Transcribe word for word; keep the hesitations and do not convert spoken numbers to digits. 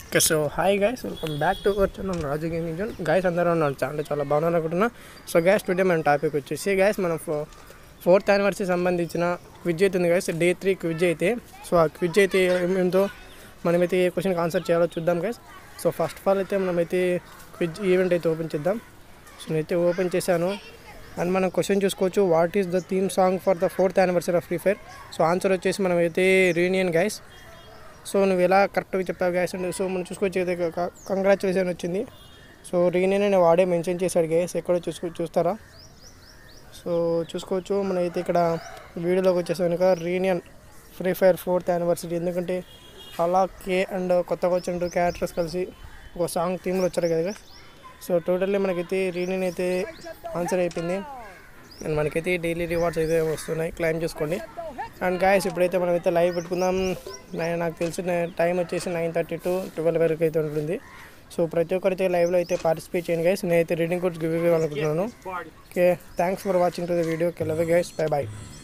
Okay so hi guys welcome back to our channel Raju gaming zone guys అందరూ ఉన్నారు చాలా చాలా బాగున్నారు అనుకుంటున్నా. సో గైస్ టుడే మన టాపిక్ వచ్చేసి గైస్ మనం ఫో ఫోర్త్ యానివర్సరీ సంబంధించిన క్విజ్ అయితే ఉంది గైస్, డే త్రీ క్విజ్ అయితే. సో ఆ క్విజ్ అయితే ఏమేంతో మనమైతే ఏ క్వశ్చన్కి ఆన్సర్ చేయాలో చూద్దాం guys. So first of all అయితే మనమైతే క్విజ్ ఈవెంట్ అయితే ఓపెన్ చేద్దాం. సో నేనైతే ఓపెన్ చేశాను అండ్ మనం క్వశ్చన్ చూసుకోవచ్చు, what is the theme song for the fourth anniversary of Free Fire. So answer వచ్చేసి మనమైతే రీయూనియన్ గైస్. సో నువ్వు ఎలా కరెక్ట్గా చెప్పావు గైస్ అండ్ సో మనం చూసుకోవచ్చు అయితే కంగ్రాచులేషన్ వచ్చింది. సో రీయూనియన్ అని వాడే మెన్షన్ చేశాడు గైస్, ఎక్కడో చూసుకో చూస్తారా. సో చూసుకోవచ్చు మనమైతే ఇక్కడ వీడియోలోకి వచ్చేసాం కనుక reunion Free Fire fourth anniversary, ఎందుకంటే అలా కే అండ్ కొత్తగా వచ్చిన క్యారెక్టర్స్ కలిసి ఒక సాంగ్ థీమ్లో వచ్చారు కదా. సో టోటల్లీ మనకైతే రీయూనియన్ అయితే ఆన్సర్ అయిపోయింది అండ్ మనకైతే డైలీ రివార్డ్స్ అయితే వస్తున్నాయి, క్లైమ్ చేసుకోండి. అండ్ గాయస్ ఇప్పుడైతే మనమైతే లైవ్ పెట్టుకుందాం. నాకు తెలిసిన టైం వచ్చేసి నైన్ థర్టీ టు ట్వెల్వ్ వరకు అయితే ఉంటుంది. సో ప్రతి ఒక్కరైతే లైవ్లో అయితే పార్టిసిపేట్ చేయండి గైస్. నేనైతే రీడింగ్ కోడ్స్ గివ్ ఇవ్వాలనుకుంటున్నాను. Okay, thanks for watching to the video. Okay love guys, bye bye.